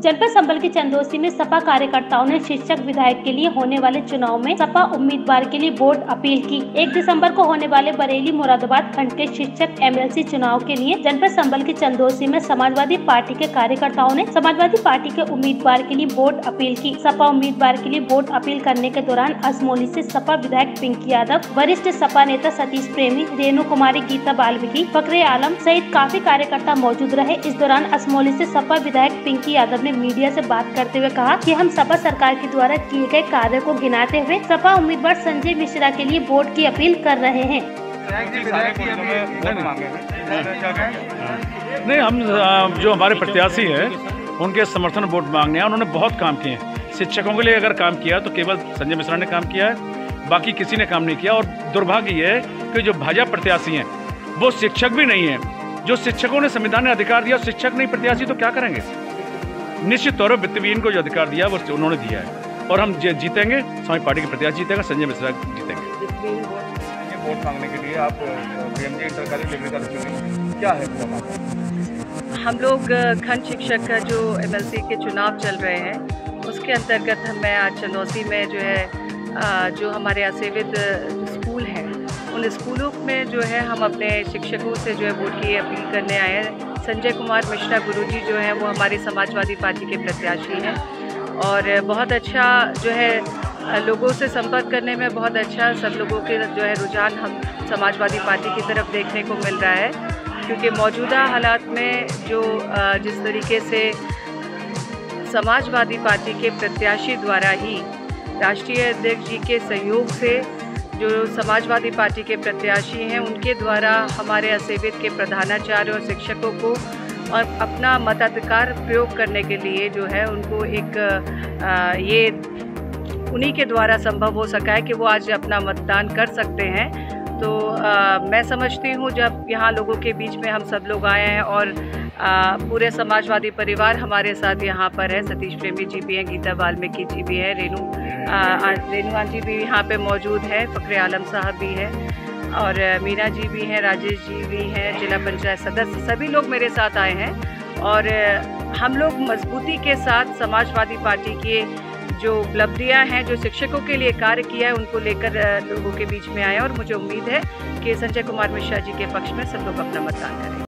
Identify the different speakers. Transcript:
Speaker 1: जनपद संबल के चंदोसी में सपा कार्यकर्ताओं ने शिक्षक विधायक के लिए होने वाले चुनाव में सपा उम्मीदवार के लिए वोट अपील की। 1 दिसंबर को होने वाले बरेली मुरादाबाद खंड के शिक्षक एमएलसी चुनाव के लिए जनपद संबल के चंदोसी में समाजवादी पार्टी के कार्यकर्ताओं ने समाजवादी पार्टी के उम्मीदवार के लिए वोट अपील की। सपा उम्मीदवार के लिए वोट अपील करने के दौरान असमोली से सपा विधायक पिंकी यादव, वरिष्ठ सपा नेता सतीश प्रेमी, रेणु कुमारी, गीता बाल्मीकि, फकरे आलम सहित काफी कार्यकर्ता मौजूद रहे। इस दौरान असमोली से सपा विधायक पिंकी यादव ने मीडिया से बात करते हुए कहा कि हम सपा सरकार के द्वारा किए गए कार्य को गिनाते हुए सपा उम्मीदवार संजय मिश्रा के लिए वोट की अपील कर रहे हैं।
Speaker 2: नहीं, हम जो हमारे प्रत्याशी हैं उनके समर्थन वोट मांगने हैं। उन्होंने बहुत काम किए हैं। शिक्षकों के लिए अगर काम किया तो केवल संजय मिश्रा ने काम किया है, बाकी किसी ने काम नहीं किया। और दुर्भाग्य ये है कि जो भाजपा प्रत्याशी हैं वो शिक्षक भी नहीं है। जो शिक्षकों ने संविधान ने अधिकार दिया, शिक्षक नहीं प्रत्याशी तो क्या करेंगे। निश्चित तौर पर वित्तविहीन को जो अधिकार दिया वो उन्होंने दिया है और हम जीतेंगे। समाज पार्टी के प्रत्याशी जीतेंगे, संजय मिश्रा जीतेंगे।
Speaker 3: वोट मांगने के लिए आप पीएमजी इंटर लेने का क्या है?
Speaker 4: हम लोग खंड शिक्षक का जो एमएलसी के चुनाव चल रहे हैं उसके अंतर्गत मैं आज चंदौसी में जो है जो हमारे असेवित स्कूल हैं उन स्कूलों में जो है हम अपने शिक्षकों से जो है वोट की अपील करने आए हैं। संजय कुमार मिश्रा गुरुजी जो है वो हमारी समाजवादी पार्टी के प्रत्याशी हैं और बहुत अच्छा जो है लोगों से संपर्क करने में बहुत अच्छा सब लोगों के जो है रुझान हम समाजवादी पार्टी की तरफ देखने को मिल रहा है, क्योंकि मौजूदा हालात में जो जिस तरीके से समाजवादी पार्टी के प्रत्याशी द्वारा ही राष्ट्रीय अध्यक्ष जी के सहयोग से जो समाजवादी पार्टी के प्रत्याशी हैं उनके द्वारा हमारे असेवित के प्रधानाचार्य और शिक्षकों को और अपना मताधिकार प्रयोग करने के लिए जो है उनको एक ये उन्हीं के द्वारा संभव हो सका है कि वो आज अपना मतदान कर सकते हैं। तो मैं समझती हूँ जब यहाँ लोगों के बीच में हम सब लोग आए हैं और पूरे समाजवादी परिवार हमारे साथ यहाँ पर है। सतीश प्रेमी जी भी हैं, गीता बाल्मीकि जी भी हैं, रेणु जी भी यहाँ पे मौजूद है, फकरे आलम साहब भी हैं और मीना जी भी हैं, राजेश जी भी हैं, जिला पंचायत सदस्य, सभी लोग मेरे साथ आए हैं और हम लोग मजबूती के साथ समाजवादी पार्टी के जो उपलब्धियां हैं, जो शिक्षकों के लिए कार्य किया है, उनको लेकर लोगों के बीच में आए और मुझे उम्मीद है कि संजय कुमार मिश्रा जी के पक्ष में सब लोग अपना मतदान करें।